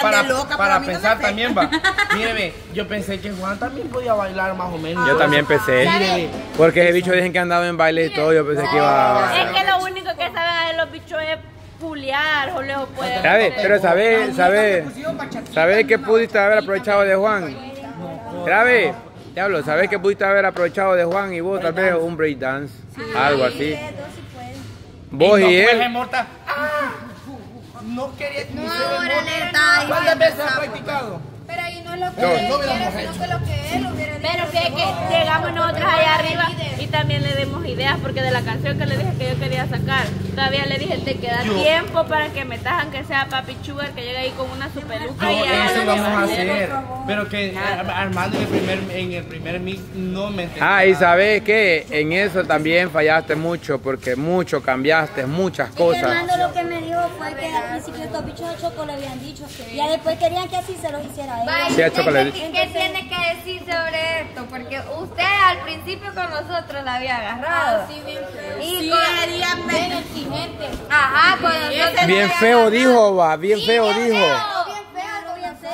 para pensar también, va. Míreme, yo pensé que Juan también podía bailar más o menos. Yo también pensé. Porque ese bicho dicen que andaba en baile y todo, yo pensé que iba a... Es que lo único que saben hacer los bichos es pulear, o lejos pueden. Pero ¿sabes qué pudiste haber aprovechado de Juan? Grave, diablo, ¿sabes qué pudiste haber aprovechado de Juan y vos tal vez un breakdance? Algo así. Vos y él. No quería que ¿Cuántas veces has practicado? Pero ahí no es lo que él quiere, sino que lo que él hubiera dicho. Pero fíjate que llegamos nosotros allá arriba y también le dimos ideas, porque de la canción que le dije que yo quería sacar, todavía le dije, te queda tiempo para que me tajan que sea Papi Sugar, que llegue ahí con una su peluca. No, eso vamos a hacer. Pero que Armando en el primer mix no me entendió. Ah, y sabes que en eso también fallaste mucho, porque mucho cambiaste, muchas cosas. Armando lo que me dijo fue que al principio estos bichos de Choco le habían dicho, y ya después querían que así se los hiciera él. Sí, a Choco le ¿Qué tiene que decir sobre esto? Porque usted al principio con nosotros la había agarrado. Sí, bien feo. Y Sí, con... bien exigente. Ajá, con nosotros. Bien feo dijo, va, bien feo dijo. Bien feo, bien feo.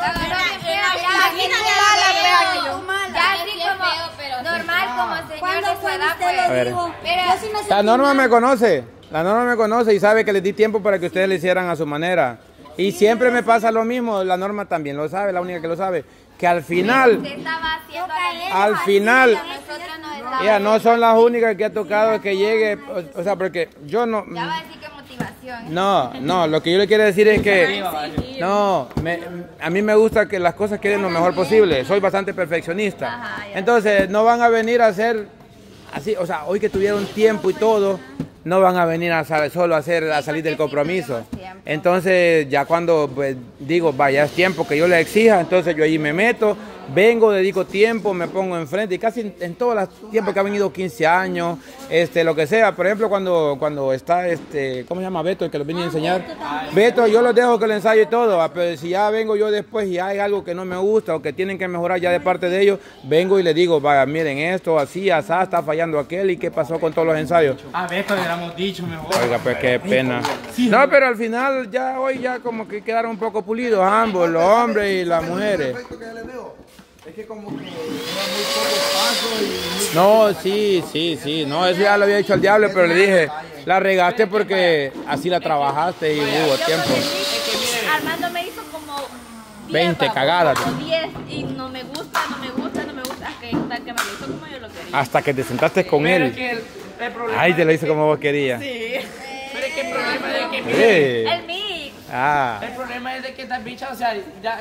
Ya así como normal, como señor ¿Cuándo de su fue edad, usted lo pues. dijo? Pero Yo sí me sentí La Norma mal. me conoce, y sabe que les di tiempo para que ustedes le hicieran a su manera. Y siempre me pasa lo mismo, la Norma también lo sabe, la única que lo sabe, que al final, usted estaba haciendo al final, nosotros nos estábamos... ellas no son las únicas que ha tocado que llegue, o sea, porque yo no... Ya va a decir que motivación. No, lo que yo le quiero decir es que, no, a mí me gusta que las cosas queden lo mejor posible, soy bastante perfeccionista. Ajá, ya. Entonces, no van a venir a hacer así, o sea, hoy que tuvieron tiempo y todo, no van a venir a solo a salir del compromiso. Entonces, ya cuando pues, digo, vaya, es tiempo que yo le exija, entonces yo ahí me meto, vengo, dedico tiempo, me pongo enfrente, y casi en todos los tiempos que han venido 15 años, lo que sea. Por ejemplo, cuando está, ¿cómo se llama? Beto, el que los vine a enseñar. Beto, yo los dejo que lo ensayo y todo, pero si ya vengo yo después y hay algo que no me gusta o que tienen que mejorar ya de parte de ellos, vengo y les digo, vaya, miren esto, así, asá, está fallando aquel, y qué pasó con todos los ensayos. A Beto le hemos dicho mejor. Oiga, pues qué pena. No, pero al final hoy ya como que quedaron un poco pulidos ambos, los hombres y las mujeres. Es que como que era muy poco paso y... No, sí, no, eso ya lo había dicho al diablo, pero le dije, la regaste porque así la trabajaste y hubo tiempo. Armando me hizo como 20 10, cagadas. como 10 y no me gusta, hasta que me lo hizo como yo lo quería. Hasta que te sentaste con Pero él. que el problema Ay, te lo hizo como vos querías. Sí. Pero es que el problema es de que... Sí. El mix. Ah. El problema es de que esta bicha, o sea, ya...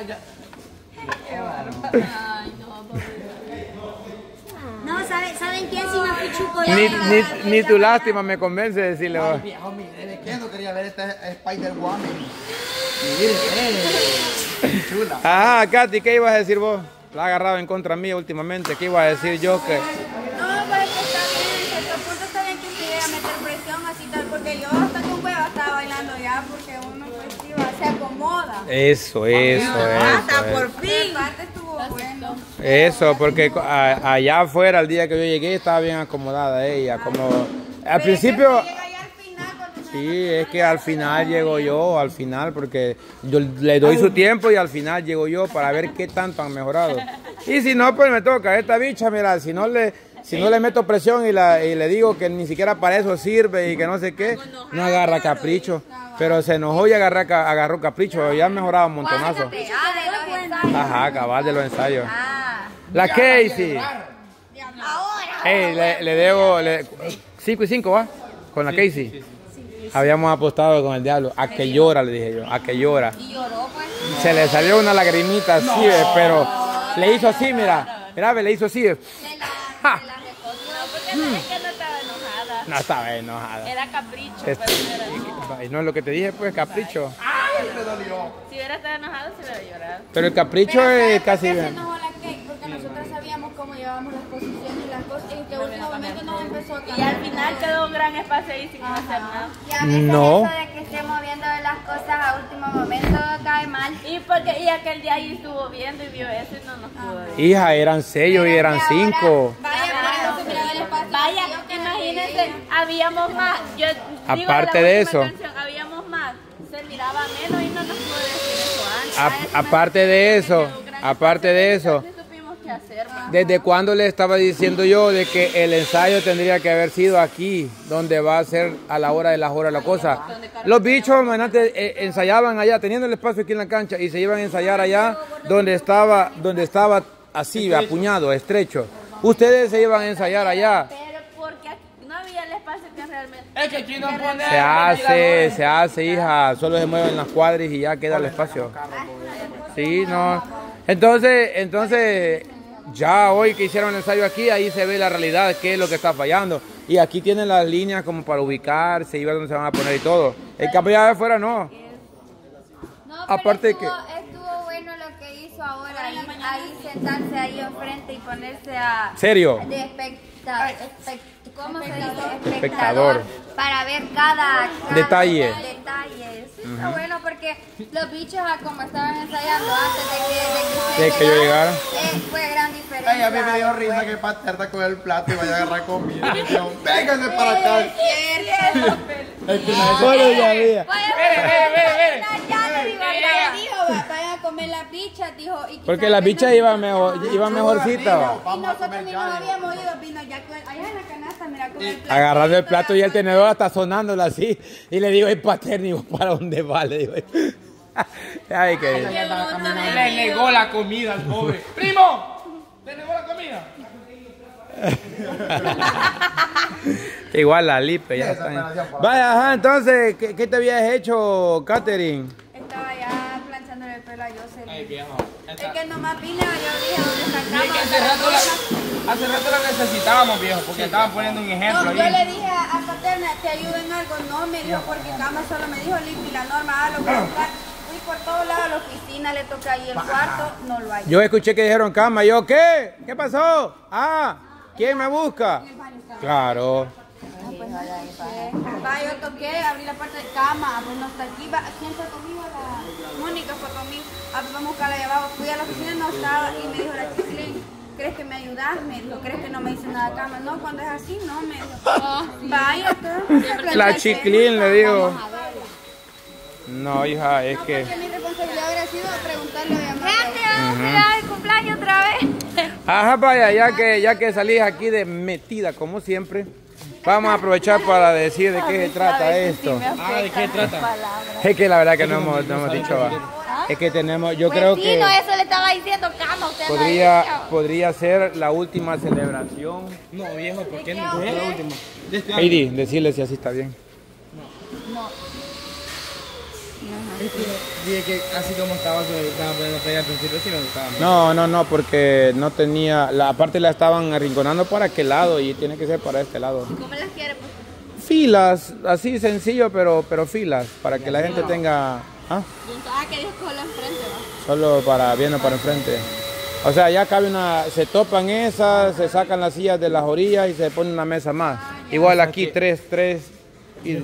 Ay, no, No, ¿saben quién sí me pichuco ya? Ni tu lástima me convence de decirle. Ay, viejo, mire, ¿qué no quería ver esta Spider-Woman? Chula. Ajá, Katy, ¿qué ibas a decir vos? La ha agarrado en contra mía últimamente. ¿Qué iba a decir yo? Que... No, pero es que está bien, en cierto punto está bien que se llegue a meter presión así tal, porque yo hasta con hueva estaba bailando ya, porque uno pues sí se acomoda. Eso. Hasta por fin. Parte estuvo bueno. Eso, porque allá afuera, el día que yo llegué, estaba bien acomodada ella. Como al principio... Sí, es que al final llego yo, porque yo le doy su tiempo y al final llego yo para ver qué tanto han mejorado. Y si no, pues me toca. Esta bicha, mira, si no le meto presión y le digo que ni siquiera para eso sirve y que no sé qué, no agarra capricho. Pero se enojó y agarró capricho, ya han mejorado un montonazo. Ajá, cabal de los ensayos. La Casey. Le debo 5 y 5, ¿va? Con la Casey. Habíamos apostado con el diablo. A que llora, le dije yo. A que llora. Y lloró, pues. Se le salió una lagrimita así, pero le hizo así, mira. Mira, le hizo así. No, porque no es que no estaba enojada. No estaba enojada. Era capricho, pero no era Y no es lo que te dije, pues, capricho. Si hubiera estado enojado, se hubiera llorado. Pero el capricho es casi Se bien. enojó la Kate porque nosotros sabíamos cómo llevábamos las posiciones y las cosas, y que últimamente nos empezó a Y cambiar. al final quedó un gran espacio ahí sin hacer nada. Y a veces No. eso de que estemos viendo las cosas a último momento cae mal. Y aquel día ahí estuvo viendo y vio eso y no nos pudo ver. Hija, eran 6 y eran 5. Vaya, por eso se miraba el espacio. Vaya, imagínense, habíamos más. Yo digo, Aparte la de última eso. canción, habíamos más. Se miraba menos y no nos pudo decir eso antes. aparte de eso, ¿desde cuándo le estaba diciendo yo de que el ensayo tendría que haber sido aquí, donde va a ser a la hora de las horas la cosa? Los bichos, imagínate, ensayaban allá, teniendo el espacio aquí en la cancha, y se iban a ensayar allá donde estaba así, apuñado, estrecho. Ustedes se iban a ensayar allá. Pero porque no había el espacio que realmente... Es que aquí no pone... Se hace, hija, solo se mueven las cuadras y ya queda el espacio. Sí, no. Entonces, ya hoy que hicieron el ensayo aquí, ahí se ve la realidad, qué es lo que está fallando. Y aquí tienen las líneas como para ubicarse y ver dónde se van a poner y todo. El campo allá de afuera no. Aparte estuvo bueno lo que hizo ahora, ahí sentarse ahí enfrente y ponerse a... ¿Serio? ¿Cómo se dice? Espectador. Para ver cada detalle. Sí, está bueno porque los bichos, como estaban ensayando antes de que yo llegara, fue gran diferencia. Ay, a mí me dio risa que Paterna con el plato y vaya a agarrar comida. Y yo, vénganse para acá. Bueno, ya había. Vayan a comer la bicha, dijo. Porque la bicha iba mejorcita. Y nosotros ni nos habíamos ido, vino ya allá en la canasta, mira, con el plato. Agarrando el plato y el tenedor hasta sonándolo así. Y le digo, Paterni, ¿para dónde va? Le digo. Ay, que... Le negó la comida al pobre. ¡Primo! ¿Le negó la comida? Igual la Lipe, ya está. Vaya, ajá, entonces, ¿qué te habías hecho, Catherine? Estaba ya planchándole el pelo a Jocelyn. Ay, viejo. Es que nomás vine, yo dije, ¿dónde está Es cama? que hace rato la necesitábamos, viejo, porque estaban poniendo un ejemplo No, ahí. yo le dije a Paterna, ¿te ayudo en algo? No, me dijo, porque cama solo me dijo, Lipi, la norma, hágalo por buscar. Fui por todos lados a la oficina, le toca ahí el cuarto, no lo hay. Yo escuché que dijeron cama, yo, ¿qué? ¿Qué pasó? Ah, ¿quién me busca? Claro. Va, yo toqué, abrí la puerta de cama, pues no está aquí, va, ¿quién está conmigo? La Mónica fue conmigo, pues vamos a buscarla allá abajo, fui a la oficina, no estaba, y me dijo la Chislin, ¿crees que me ayudas? Me dijo, ¿crees que no me dice nada de cama? No, cuando es así, no, me dijo, vaya, La Chiclín le digo. No, hija, es que... porque mi responsabilidad habría sido preguntarle a mi mamá. Gente, vamos a ir al cumpleaños otra vez. Ajá, vaya, ya que salís aquí de metida como siempre, vamos a aprovechar para decir de qué se trata esto. ¿de qué trata? Es que la verdad que no hemos dicho. Es que tenemos, yo creo que Vecino, eso le estaba diciendo cama, usted no ha dicho. podría ser la última celebración. No, viejo, ¿por qué no? Es la última. Heidi, decirle si así está bien. Dije que así como estaba poniendo play al principio, sí me gustaba. No, porque no tenía, aparte la estaban arrinconando para aquel lado y tiene que ser para este lado. ¿Cómo las quiere? Pues? Filas, así sencillo, pero filas, para que la gente tenga... ¿Ah? Que Dios solo enfrente, va. Solo viendo para enfrente. O sea, ya cabe se topan esas, se sacan las sillas de las orillas y se pone una mesa más. Igual aquí tres y...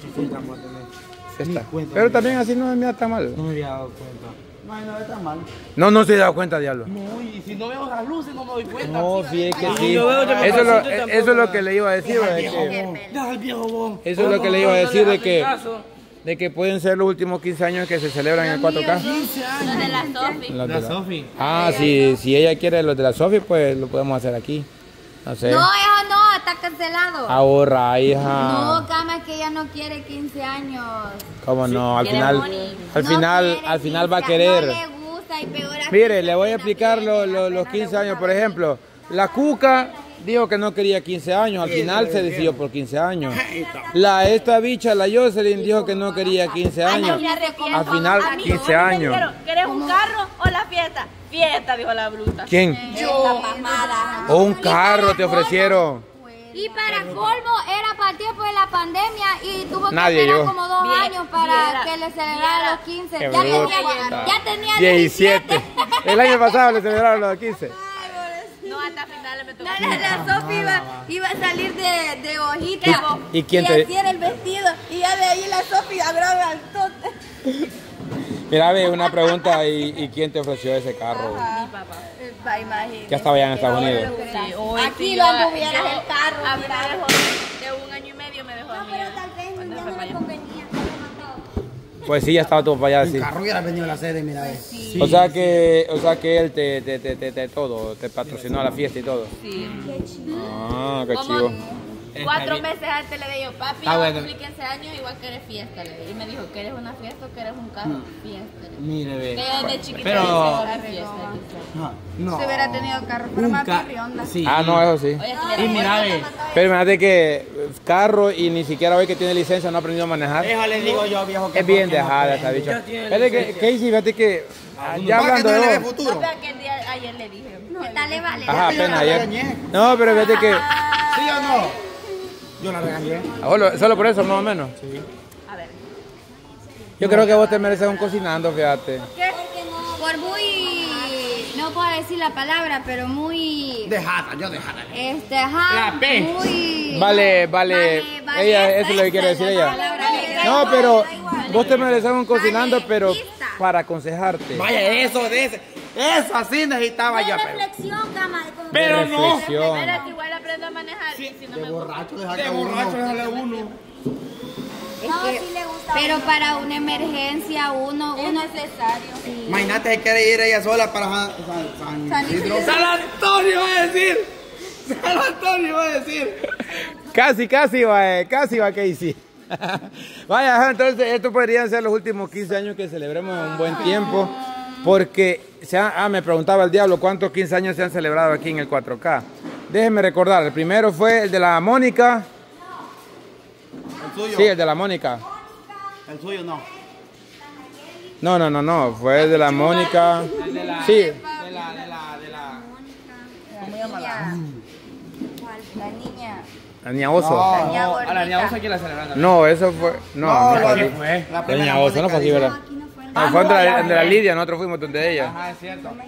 Está. Pero también así no me da tan mal. No me había dado cuenta. No es tan mal. No se he dado cuenta, diablo. No, y si no veo las luces no me doy cuenta. No, sí, es que Ay, sí. yo veo que me Eso facilita es lo que le iba a decir. Deja al viejo vos. Eso es lo que le iba a decir de que pueden ser los últimos 15 años que se celebran en el 4K. 15 años. Los de la Sofi. Los de La la- Sofi. Ah, si ella quiere los de la Sofi, pues lo podemos hacer aquí. No sé. No, eso no, está cancelado. Ahorra, hija. No, cama, es que ella no quiere 15 años. ¿Cómo no? Al quiere final, money. al No final, quiere al final va a 15, querer. No le gusta y peor así. Mire, le voy a explicar los 15 años, por ejemplo. La Cuca dijo que no quería 15 años, al final se decidió por 15 años. Esta bicha, la Jocelyn, dijo que no quería 15 años. Al final, 15 años. ¿Quieres un carro o la fiesta? Fiesta, dijo la bruta. ¿Quién? O un carro te ofrecieron. Y para colmo, era para el tiempo de la pandemia y tuvo que Nadie esperar llegó. como 2 años para viera, que le celebrara los 15. Qué Ya bruta. tenía 17. El año pasado le celebraron los 15. No, hasta finales me tocó. La Sofi iba a salir de hojita. ¿Y quién Y te...? así era el vestido, y ya de ahí la Sofía agrava al tote. Mira, ve, una pregunta, ¿y quién te ofreció ese carro? Va, imagínate. Ya estaba allá en Estados Unidos. Sí, hoy Aquí sí, lo yo- anduvieras yo- el carro, A mí mira. me dejó de 1 año y medio me dejó a mí. Tal vez cuando ya se no fue le allá. convenía. Pues sí, ya estaba todo para allá, sí. El carro hubiera venido a la sede, mira. Sí. O sea que él te patrocinó a la fiesta y todo. Sí. Ah, qué Como chivo. 4 meses antes le dije yo, papi, Está yo bueno. cumplí 15 años y voy a querer fiesta. Le dije. Y me dijo, ¿quieres una fiesta o quieres un carro? Fiesta. Le dije. Mire, Que ve. yo desde chiquita Pero- decía, fiesta. No. Si hubiera tenido carro, pero más pirrionda. Sí. Ah, no, eso sí. Oye, Y mira, ve. Pero imagínate que carro y ni siquiera hoy que tiene licencia no ha aprendido a manejar. Eso le digo yo, viejo. Es bien dejada esa bicha. Fíjate que, Casey, fíjate que ya ¿Para hablando que no le ve de vos. futuro? No, pero que el día ayer le dije. ¿Qué tal le vale? Ajá, Yo la apenas ayer. regañé. No, pero fíjate que ¿Sí o no? Yo la regañé. solo por eso más o menos. A ver. Yo creo que vos te mereces un cocinando, fíjate. Por muy, no puedo decir la palabra, pero muy, Dejada, yo dejada. ajá, La P. muy. Vale. Ella, eso es lo que quiere decir ella. No, pero vos te mereces un cocinando, pero para aconsejarte. Vaya, eso de ese. Eso así necesitaba yo. Pero Reflexión, cama. Pero no. Reflexión. Pero que igual aprendo a manejar. Y si no me gusta. borracho, De déjale borracho, uno. déjale uno. No, sí le gusta. Pero para una emergencia uno Es necesario. Imagínate que quiere ir ella sola para San Isidro. San Antonio va a decir. San Antonio va a decir. Casi va Casey. Vaya, entonces estos podrían ser los últimos 15 años que celebremos un buen tiempo. Porque me preguntaba el diablo cuántos 15 años se han celebrado aquí en el 4K. Déjenme recordar, el primero fue el de la Mónica. El suyo. Sí, el de la Mónica. El suyo no. No, fue el de la Mónica. Sí, De la. ¿Cómo llama la? La niña. la niña Oso. No. A la niña Osa que la celebrando. No, eso fue. No, No, no, fue? la niña Oso no fue aquí, ¿verdad? No, fue donde la Lidia, nosotros fuimos donde ella. Ajá, es cierto.